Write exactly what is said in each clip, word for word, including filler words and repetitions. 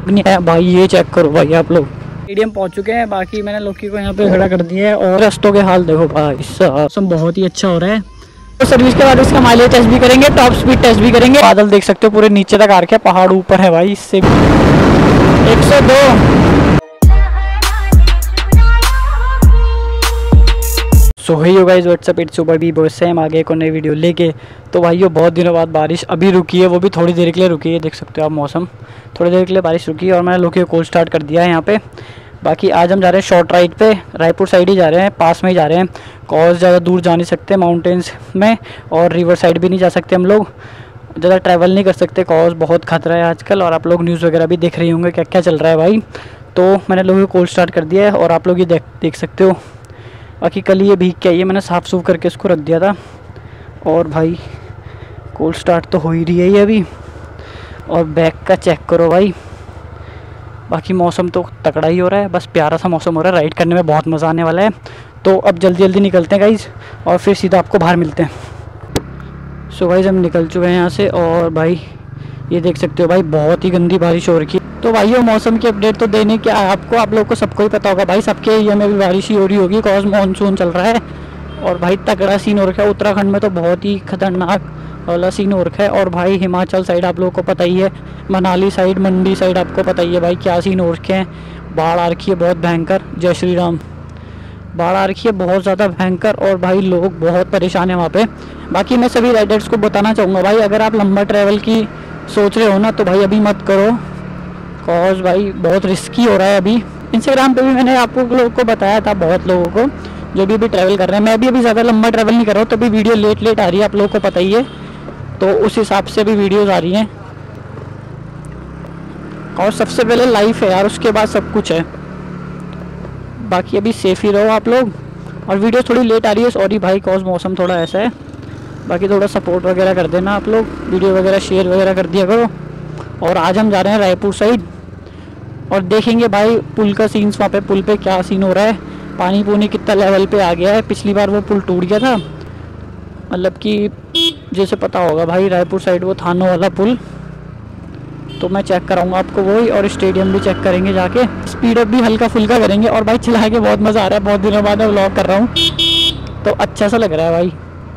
नहीं है भाई, ये चेक करो भाई आप लोग। स्टेडियम पहुंच चुके हैं। बाकी मैंने लोकी को यहाँ पे खड़ा कर दिया है और रस्तों के हाल देखो भाई, सब बहुत ही अच्छा हो रहा है। तो सर्विस के बाद इसका माइलेज टेस्ट भी करेंगे, टॉप स्पीड टेस्ट भी करेंगे। बादल देख सकते हो पूरे नीचे तक आ रखे हैं, पहाड़ ऊपर है भाई। इससे एक सौ दो सो ही होगा इस व्हाट्सएप इट्स सुपर बी बॉय सेम आगे एक और नई वीडियो लेके। तो भाइयों बहुत दिनों बाद बारिश अभी रुकी है, वो भी थोड़ी देर के लिए रुकी है। देख सकते हो आप मौसम, थोड़ी देर के लिए बारिश रुकी है और मैंने लोकी को कोल्ड स्टार्ट कर दिया है यहाँ पे। बाकी आज हम जा रहे हैं शॉर्ट राइड पे, रायपुर साइड ही जा रहे हैं, पास में ही जा रहे हैं। कॉज ज़्यादा दूर जा नहीं सकते माउंटेन्स में, और रिवर साइड भी नहीं जा सकते हम लोग, ज़्यादा ट्रैवल नहीं कर सकते कॉज बहुत खतरा है आजकल। और आप लोग न्यूज़ वगैरह भी देख रही होंगे क्या क्या चल रहा है भाई। तो मैंने लोगों को कोल्ड स्टार्ट कर दिया है और आप लोग ये देख देख सकते हो। बाकी कल ये भीग के आई है, मैंने साफ़ सूफ करके इसको रख दिया था। और भाई कोल्ड स्टार्ट तो हो ही रही है ये अभी। और बैक का चेक करो भाई। बाकी मौसम तो तगड़ा ही हो रहा है, बस प्यारा सा मौसम हो रहा है, राइड करने में बहुत मज़ा आने वाला है। तो अब जल्दी जल्दी निकलते हैं गाइज़ और फिर सीधा आपको बाहर मिलते हैं। सो गाइज़ हम निकल चुके हैं यहाँ से और भाई ये देख सकते हो भाई बहुत ही गंदी बारिश हो रही है। तो भाइयों मौसम की अपडेट तो देने क्या आपको, आप लोग को सबको ही पता होगा भाई, सबके एरिया में भी बारिश ही हो रही होगी कॉज मानसून चल रहा है। और भाई तगड़ा सीन हो रखा है, उत्तराखंड में तो बहुत ही खतरनाक वाला सीन हो रखा है। और भाई हिमाचल साइड आप लोगों को पता ही है, मनाली साइड, मंडी साइड आपको पता ही है भाई क्या सीन हो रखे हैं। बाढ़ आ रखी है बहुत भयंकर, जय श्री राम। बाढ़ आ रखी है बहुत ज़्यादा भयंकर और भाई लोग बहुत परेशान हैं वहाँ पे। बाकी मैं सभी राइडर्स को बताना चाहूँगा भाई, अगर आप लंबा ट्रैवल की सोच रहे हो ना तो भाई अभी मत करो, कॉज भाई बहुत रिस्की हो रहा है अभी। इंस्टाग्राम पे भी मैंने आप लोगों को बताया था, बहुत लोगों को जो भी अभी ट्रैवल कर रहे हैं। मैं भी अभी ज़्यादा लंबा ट्रैवल नहीं कर रहा हूँ, तभी वीडियो लेट लेट आ रही है, आप लोगों को पता ही है। तो उस हिसाब से भी वीडियोज़ आ रही हैं। और सबसे पहले लाइफ है यार, उसके बाद सब कुछ है। बाकी अभी सेफ ही रहो आप लोग। और वीडियो थोड़ी लेट आ रही है, सॉरी भाई, कॉज मौसम थोड़ा ऐसा है। बाकी थोड़ा सपोर्ट वगैरह कर देना आप लोग, वीडियो वगैरह शेयर वगैरह कर दिया करो। और आज हम जा रहे हैं रायपुर साइड और देखेंगे भाई पुल का सीन्स, वहाँ पे पुल पे क्या सीन हो रहा है, पानी पूनी कितना लेवल पे आ गया है। पिछली बार वो पुल टूट गया था, मतलब कि जैसे पता होगा भाई रायपुर साइड वो थानों वाला पुल। तो मैं चेक कराऊंगा आपको वही, और स्टेडियम भी चेक करेंगे जाके, स्पीड अप भी हल्का फुल्का करेंगे। और भाई चला के बहुत मज़ा आ रहा है, बहुत दिनों बाद मैं व्लॉग कर रहा हूँ तो अच्छा सा लग रहा है भाई।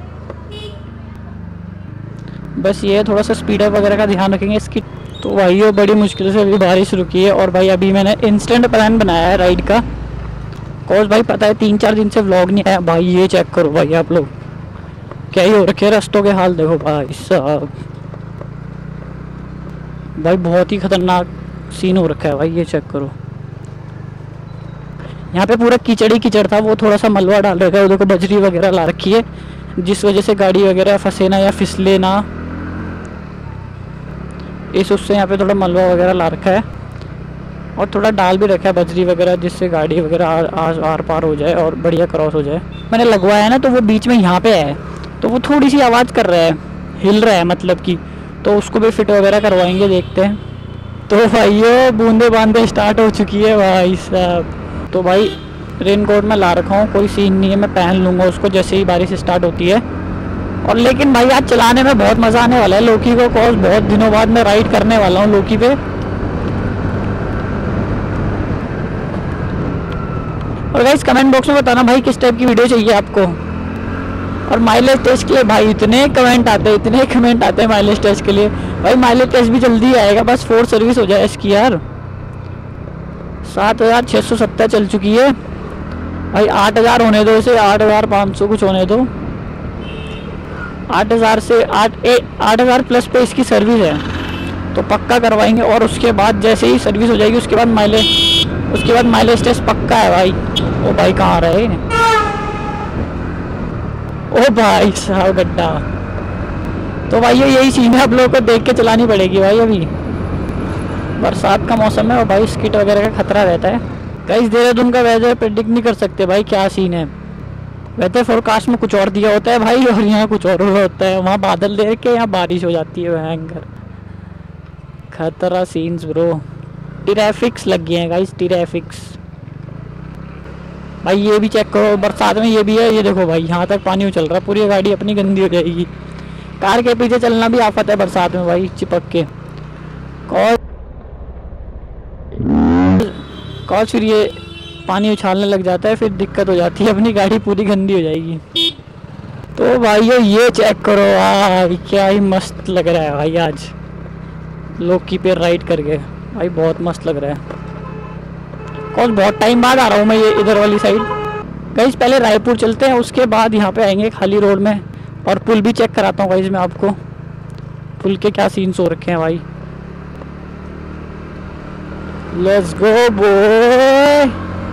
बस ये थोड़ा सा स्पीड अप वगैरह का ध्यान रखेंगे इसकी। तो भाई ये बड़ी मुश्किल से अभी बारिश रुकी है और भाई अभी मैंने इंस्टेंट प्लान बनाया है राइड का, कॉज भाई पता है तीन चार दिन से व्लॉग नहीं आया भाई। ये चेक करो भाई आप लोग, क्या ही हो रखे रास्तों के हाल देखो भाई साहब। भाई बहुत ही खतरनाक सीन हो रखा है भाई, ये चेक करो। यहाँ पे पूरा कीचड़ ही कीचड़ था, वो थोड़ा सा मलबा डाल रखा है, उधर को बजरी वगैरह ला रखी है, जिस वजह से गाड़ी वगैरह फंसे ना या फिसले ना, इस उससे यहाँ पे थोड़ा मलबा वगैरह ला रखा है। और थोड़ा डाल भी रखा है बजरी वगैरह, जिससे गाड़ी वगैरह आर, आर पार हो जाए और बढ़िया क्रॉस हो जाए। मैंने लगवाया है ना तो वो बीच में यहाँ पे है, तो वो थोड़ी सी आवाज़ कर रहा है, हिल रहा है मतलब कि, तो उसको भी फिट वगैरह करवाएंगे, देखते हैं। तो भाइयों बूंदे बांदे स्टार्ट हो चुकी है भाई साहब। तो भाई रेन कोट में ला रखा हूँ, कोई सीन नहीं है, मैं पहन लूँगा उसको जैसे ही बारिश स्टार्ट होती है। और लेकिन भाई आज चलाने में बहुत मज़ा आने वाला है लोकी को, कॉज बहुत दिनों बाद मैं राइड करने वाला हूँ लोकी पे। और गाइस कमेंट बॉक्स में बताना भाई किस टाइप की वीडियो चाहिए आपको। और माइलेज टेस्ट के लिए भाई इतने कमेंट आते हैं, इतने कमेंट आते हैं माइलेज टेस्ट के लिए। भाई माइलेज टेस्ट भी जल्दी आएगा, बस फोर सर्विस हो जाए इसकी यार। सात हज़ार छः सौ सत्तर चल चुकी है भाई, आठ हज़ार होने दो इसे, आठ हज़ार पाँच सौ कुछ होने दो। आठ हज़ार से आठ आठ हज़ार प्लस पे इसकी सर्विस है, तो पक्का करवाएंगे। और उसके बाद जैसे ही सर्विस हो जाएगी उसके बाद माइलेज उसके बाद माइलेज टेस्ट पक्का है भाई। ओ भाई कहाँ रहे, ओ भाई साहब गड्ढा। तो भाई ये यही सीन है, आप लोगों को देख के चलानी पड़ेगी भाई। अभी बरसात का मौसम है और भाई स्किट वगैरह का खतरा रहता है। गाइस देहरादून का वेदर प्रेडिक्ट नहीं कर सकते भाई क्या सीन है, वेदर फोरकास्ट में कुछ और दिया होता है भाई और यहाँ कुछ और होता है। वहाँ बादल देख के यहाँ बारिश हो जाती है भयंकर, खतरा सीन्स ब्रो। ट्रैफिक्स लग गए हैं गाइस, ट्रैफिक्स भाई। ये भी चेक करो, बरसात में ये भी है, ये देखो भाई यहाँ तक पानी उछल रहा है, पूरी गाड़ी अपनी गंदी हो जाएगी। कार के पीछे चलना भी आफत है बरसात में भाई, चिपक के। और कॉज फिर ये पानी उछालने लग जाता है, फिर दिक्कत हो जाती है, अपनी गाड़ी पूरी गंदी हो जाएगी। तो भाइयों ये चेक करो भाई, क्या ही मस्त लग रहा है भाई आज लोकी पे राइड करके भाई, बहुत मस्त लग रहा है। कॉज बहुत टाइम बाद आ रहा हूँ मैं ये इधर वाली साइड। गाइस पहले रायपुर चलते हैं, उसके बाद यहाँ पे आएंगे खाली रोड में, और पुल भी चेक कराता हूँ गाइस मैं आपको, पुल के क्या सीन्स हो रखे हैं भाई। Let's go boy.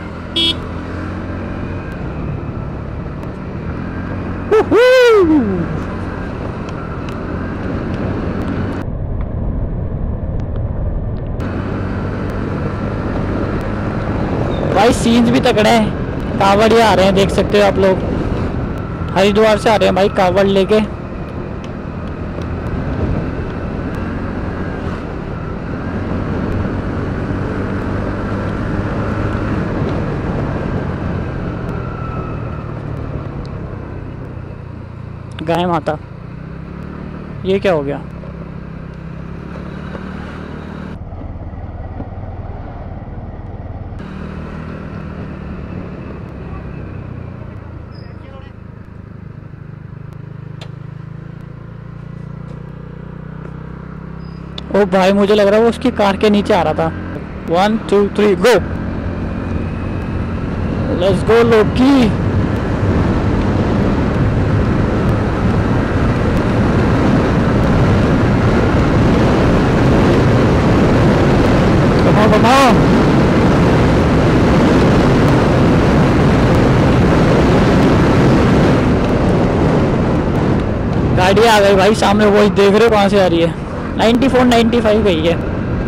भाई सीन्स भी तगड़े हैं, कावड़िया आ रहे हैं, देख सकते हो आप लोग, हरिद्वार से आ रहे हैं भाई कावड़ लेके। गाय माता, ये क्या हो गया? ओ भाई मुझे लग रहा है वो उसकी कार के नीचे आ रहा था। One two three go, let's go लोकी। कमाओ कमाओ। गाड़ी आ गई भाई सामने, वही देख रहे हो कहाँ से आ रही है, नाइन्टी फोर नाइन्टी फाइव गई है।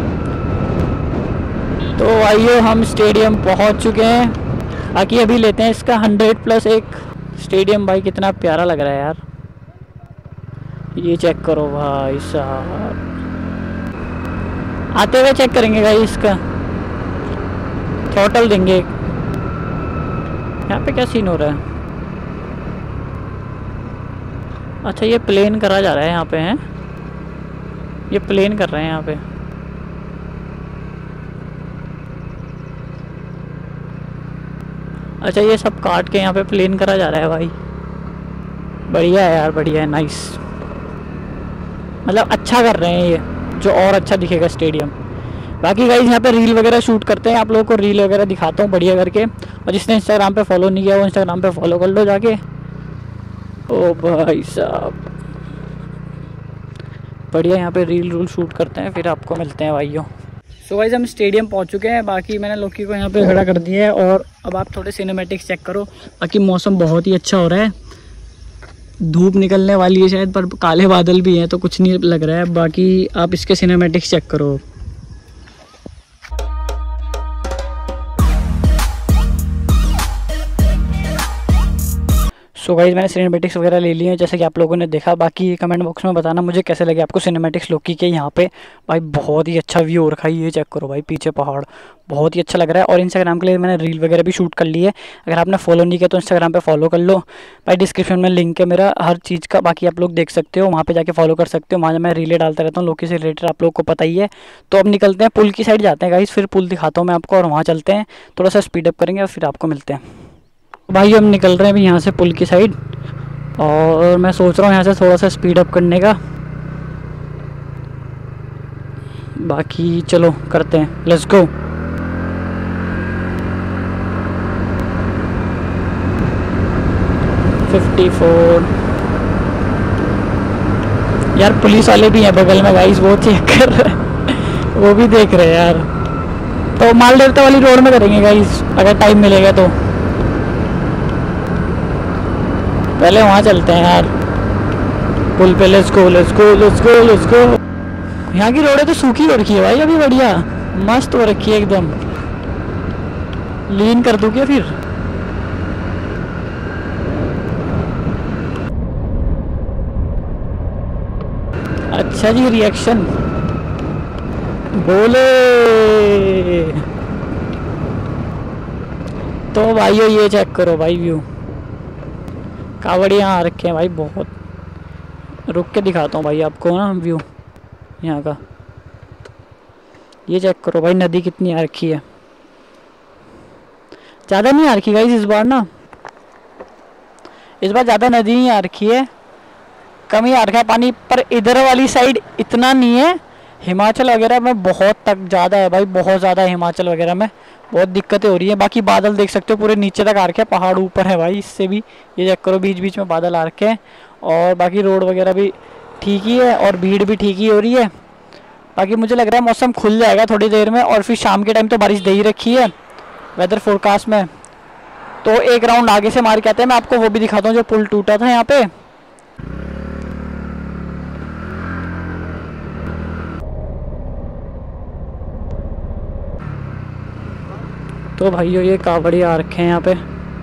तो आइए हम स्टेडियम पहुंच चुके हैं, बाकी अभी लेते हैं इसका हंड्रेड प्लस एक स्टेडियम। भाई कितना प्यारा लग रहा है यार, ये चेक करो भाई साहब, आते हुए चेक करेंगे भाई इसका, थ्रॉटल देंगे। यहाँ पे क्या सीन हो रहा है? अच्छा ये प्लेन करा जा रहा है यहाँ पे, हैं ये प्लेन कर रहे हैं यहाँ पे। अच्छा ये सब काट के यहाँ पे प्लेन करा जा रहा है भाई, बढ़िया है यार, बढ़िया है, नाइस। मतलब अच्छा कर रहे हैं ये, जो और अच्छा दिखेगा स्टेडियम। बाकी गाइस यहाँ पे रील वगैरह शूट करते हैं, आप लोगों को रील वगैरह दिखाता हूँ बढ़िया करके। और जिसने इंस्टाग्राम पे फॉलो नहीं किया वो इंस्टाग्राम पे फॉलो कर लो जाके। ओ भाई साहब बढ़िया, यहाँ पे रील रूल शूट करते हैं, फिर आपको मिलते हैं भाइयों। सो गाइस हम स्टेडियम पहुँच चुके हैं, बाकी मैंने लोकी को यहाँ पे खड़ा कर दिया है। और अब आप थोड़े सिनेमैटिक्स चेक करो। बाकी मौसम बहुत ही अच्छा हो रहा है, धूप निकलने वाली है शायद, पर काले बादल भी हैं तो कुछ नहीं लग रहा है। बाकी आप इसके सिनेमैटिक्स चेक करो। सो गाइस मैंने सिनेमैटिक्स वगैरह ले लिए हैं जैसे कि आप लोगों ने देखा। बाकी कमेंट बॉक्स में बताना मुझे कैसे लगे आपको सिनेमैटिक्स लोकी के। यहाँ पे भाई बहुत ही अच्छा व्यू हो रखा है, ये चेक करो भाई, पीछे पहाड़ बहुत ही अच्छा लग रहा है। और इंस्टाग्राम के लिए मैंने रील वगैरह भी शूट कर ली है, अगर आपने फॉलो नहीं किया तो इंस्टाग्राम पे फॉलो कर लो भाई, डिस्क्रिप्शन में लिंक है मेरा हर चीज़ का। बाकी आप लोग देख सकते हो, वहाँ पे जाके फॉलो कर सकते हो, वहाँ मैं रीलें डालता रहता हूँ लोकी से रिलेटेड, आप लोग को पता ही है। तो अब निकलते हैं, पुल की साइड जाते हैं गाइस, फिर पुल दिखाता हूँ मैं आपको, और वहाँ चलते हैं, थोड़ा सा स्पीडअप करेंगे और फिर आपको मिलते हैं। भाई हम निकल रहे हैं अभी यहाँ से पुल की साइड, और मैं सोच रहा हूँ यहाँ से थोड़ा सा स्पीड अप करने का। बाकी चलो करते हैं, लेट्स गो। फिफ्टी फोर यार, पुलिस वाले भी हैं बगल में गाइस, वो चेक कर रहे हैं, वो भी देख रहे हैं यार। तो माल देवता वाली रोड में करेंगे गाइस अगर टाइम मिलेगा तो, पहले वहाँ चलते हैं यार पुल पे। Let's go let's go let's go let's go. यहाँ की रोडें तो सूखी हो रखी है भाई अभी, बढ़िया मस्त हो रखी है एकदम। लीन कर दूँ क्या फिर? अच्छा जी रिएक्शन बोले। तो भाइयों ये चेक करो भाई व्यू, कावड़ियाँ आ रखे हैं भाई बहुत। रुक के दिखाता हूँ भाई आपको ना व्यू यहाँ का, ये चेक करो भाई, नदी कितनी आ रखी है। ज़्यादा नहीं आ रखी गाइस इस बार ना, इस बार ज़्यादा नदी नहीं आ रखी है, कम ही आ रखा है पानी। पर इधर वाली साइड इतना नहीं है, हिमाचल वगैरह में बहुत तक ज़्यादा है भाई, बहुत ज़्यादा है हिमाचल वगैरह में, बहुत दिक्कतें हो रही हैं। बाकी बादल देख सकते हो पूरे नीचे तक आ रखे हैं, पहाड़ ऊपर है भाई इससे भी, ये चेक करो बीच बीच में बादल आ रखे हैं। और बाकी रोड वगैरह भी ठीक ही है और भीड़ भी ठीक ही हो रही है। बाकी मुझे लग रहा है मौसम खुल जाएगा थोड़ी देर में, और फिर शाम के टाइम तो बारिश दे ही रखी है वेदर फोरकास्ट में। तो एक राउंड आगे से मार के आते हैं, मैं आपको वो भी दिखाता हूँ जो पुल टूटा था यहाँ पे। तो भाइयों ये कावड़ी आ रखे हैं यहाँ पे,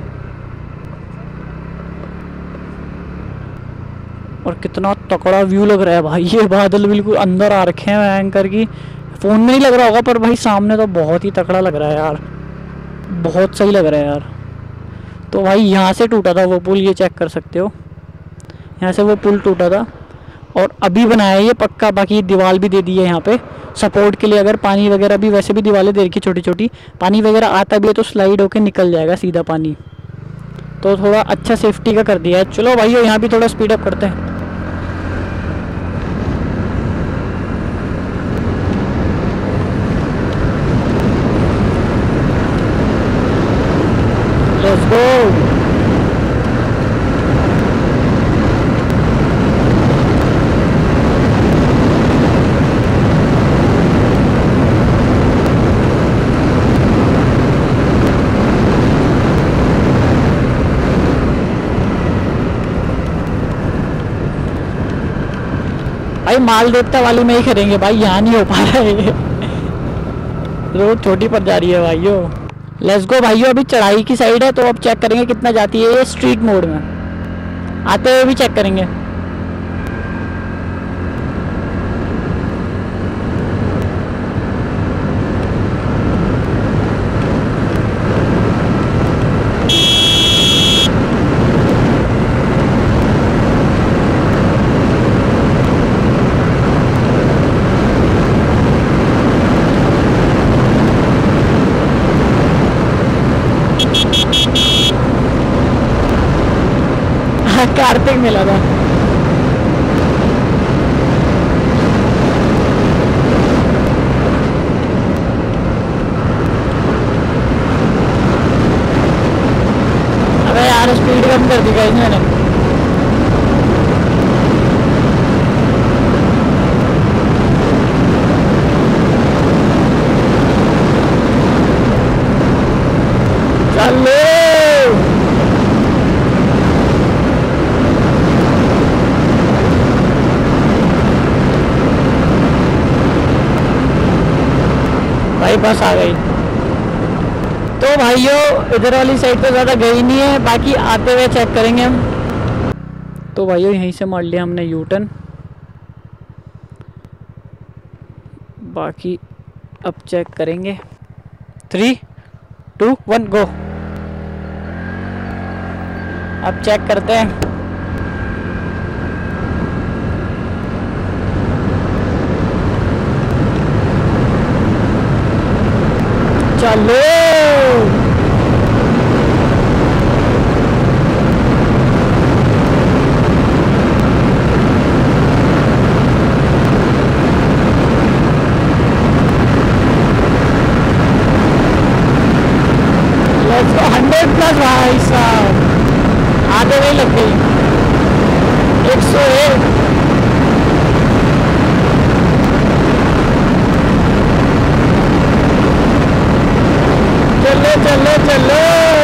और कितना तकड़ा व्यू लग रहा है भाई, ये बादल बिल्कुल अंदर आ रखे हैं एंकर की, फ़ोन में नहीं लग रहा होगा पर भाई सामने तो बहुत ही तकड़ा लग रहा है यार, बहुत सही लग रहा है यार। तो भाई यहाँ से टूटा था वो पुल, ये चेक कर सकते हो, यहाँ से वो पुल टूटा था और अभी बनाया है ये पक्का। बाकी दीवार भी दे दी है यहाँ पे सपोर्ट के लिए, अगर पानी वगैरह भी, वैसे भी दीवारें दे रखी छोटी छोटी, पानी वगैरह आता भी है तो स्लाइड होके निकल जाएगा सीधा पानी, तो थोड़ा अच्छा सेफ्टी का कर दिया है। चलो भाई यहाँ भी थोड़ा स्पीड अप करते हैं। Let's go. भाई माल देवता वाली में ही करेंगे भाई, यहाँ नहीं हो पा रहा है रोड छोटी पड़ जा रही है भाइयों। लेट्स गो भाइयों, अभी चढ़ाई की साइड है तो अब चेक करेंगे कितना जाती है ये स्ट्रीट मोड में, आते हुए भी चेक करेंगे। कार्तिक मिला था। अबे यार स्पीड कम कर दी गाइस मैंने। चलो बस आ गई। तो भाइयों इधर वाली साइड पे ज़्यादा गई नहीं है, बाकी आते हुए चेक करेंगे हम। तो भाइयों यहीं से मार लिया हमने यू टर्न, बाकी अब चेक करेंगे। Three two one go. अब चेक करते हैं। चलो लेट्स गो। हंड्रेड प्लस भाई साहब, आधे नहीं लग गई। एक सौ एक। चलो चलो चलो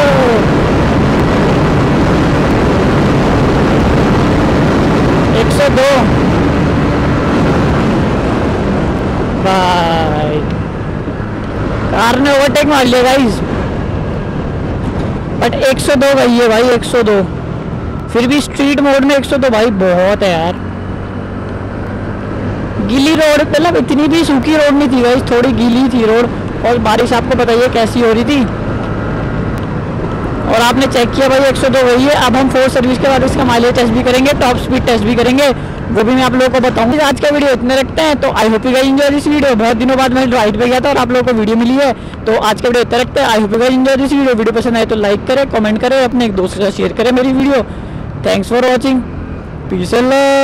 एक सौ दो भाई, कार ने ओवरटेक मार लिया गाइस, बट एक सौ दो गई है भाई, एक सौ दो। फिर भी स्ट्रीट मोड में एक सौ दो भाई बहुत है यार। गीली रोड, मतलब इतनी भी सूखी रोड नहीं थी गाइस, थोड़ी गीली थी रोड, और बारिश आपको बताइए कैसी हो रही थी। और आपने चेक किया भाई एक सौ दो वही है। अब हम फोर सर्विस के बाद इसका माइलेज टेस्ट भी करेंगे, टॉप स्पीड टेस्ट भी करेंगे, वो भी मैं आप लोगों को बताऊंगी। आज का वीडियो इतने रखते हैं, तो I hope you guys enjoy this video. बहुत दिनों बाद मैं राइड पे गया था और आप लोगों को वीडियो मिली है, तो आज का वीडियो इतना रखते हैं। I hope you guys enjoy this video. Video पसंद आए तो लाइक करें, कमेंट करें, अपने एक दोस्त के साथ शेयर करें मेरी video. Thanks for watching, peace and love.